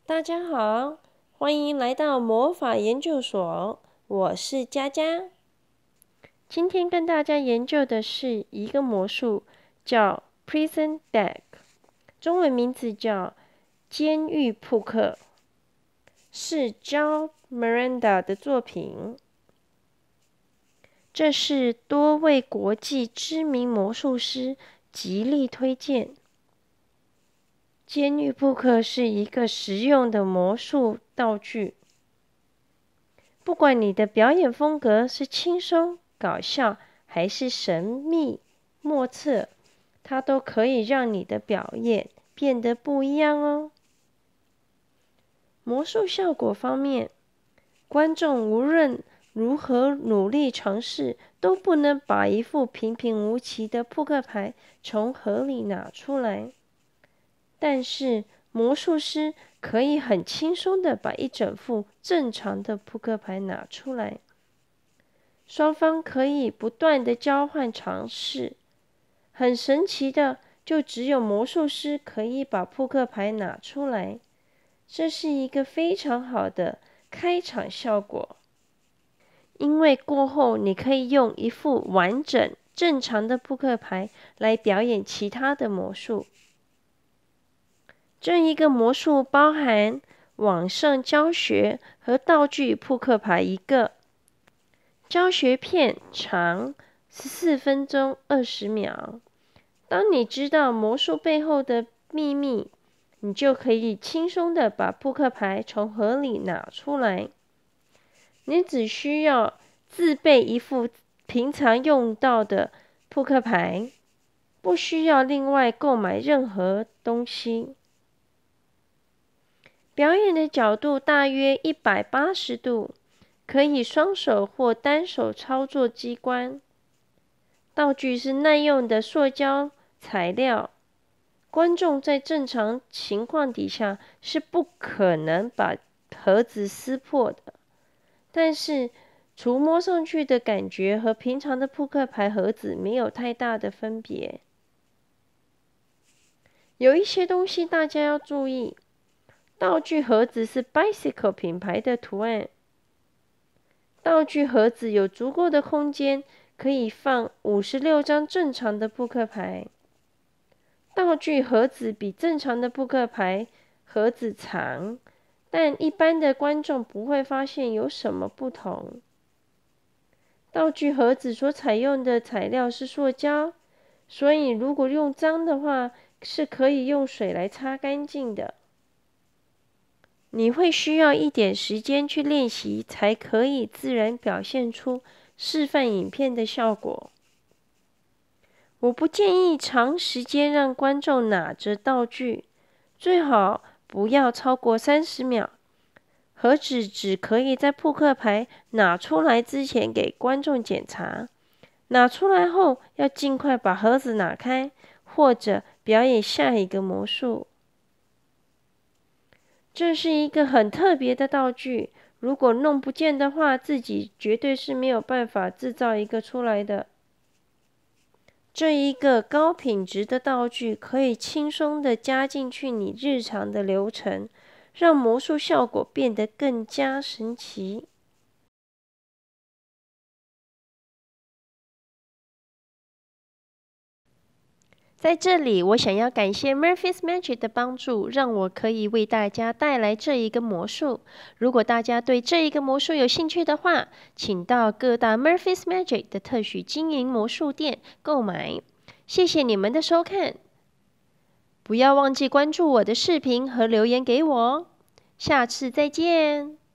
大家好，欢迎来到魔法研究所，我是佳佳。今天跟大家研究的是一个魔术，叫 Prison Deck， 中文名字叫监狱扑克，是 John Miranda 的作品。这是多位国际知名魔术师极力推荐。监狱扑克是一个实用的魔术道具，不管你的表演风格是轻松搞笑还是神秘莫测，它都可以让你的表演变得不一样哦。魔术效果方面，观众无论如何努力尝试，都不能把一副平平无奇的扑克牌从盒里拿出来。但是魔术师可以很轻松地把一整副正常的扑克牌拿出来，双方可以不断地交换尝试。很神奇的，就只有魔术师可以把扑克牌拿出来，这是一个非常好的开场效果，因为过后你可以用一副完整正常的扑克牌来表演其他的魔术。这一个魔术包含网上教学和道具扑克牌一个，教学片长14分钟20秒。当你知道魔术背后的秘密，你就可以轻松地把扑克牌从盒里拿出来。你只需要自备一副平常用到的扑克牌，不需要另外购买任何东西。表演的角度大约180度，可以双手或单手操作机关。道具是耐用的塑胶材料，观众在正常情况底下是不可能把盒子撕破的，但是触摸上去的感觉和平常的扑克牌盒子没有太大的分别。有一些东西大家要注意。道具盒子是 Bicycle 品牌的图案。道具盒子有足够的空间，可以放56张正常的扑克牌。道具盒子比正常的扑克牌盒子长，但一般的观众不会发现有什么不同。道具盒子所采用的材料是塑胶，所以如果用脏的话，是可以用水来擦干净的。你会需要一点时间去练习，才可以自然表现出示范影片的效果。我不建议长时间让观众拿着道具，最好不要超过30秒。盒子只可以在扑克牌拿出来之前给观众检查，拿出来后要尽快把盒子拿开，或者表演下一个魔术。这是一个很特别的道具，如果弄不见的话，自己绝对是没有办法制造一个出来的。这一个高品质的道具可以轻松地加进去你日常的流程，让魔术效果变得更加神奇。在这里，我想要感谢 Murphy's Magic 的帮助，让我可以为大家带来这一个魔术。如果大家对这一个魔术有兴趣的话，请到各大 Murphy's Magic 的特许经营魔术店购买。谢谢你们的收看，不要忘记关注我的视频和留言给我哦。下次再见。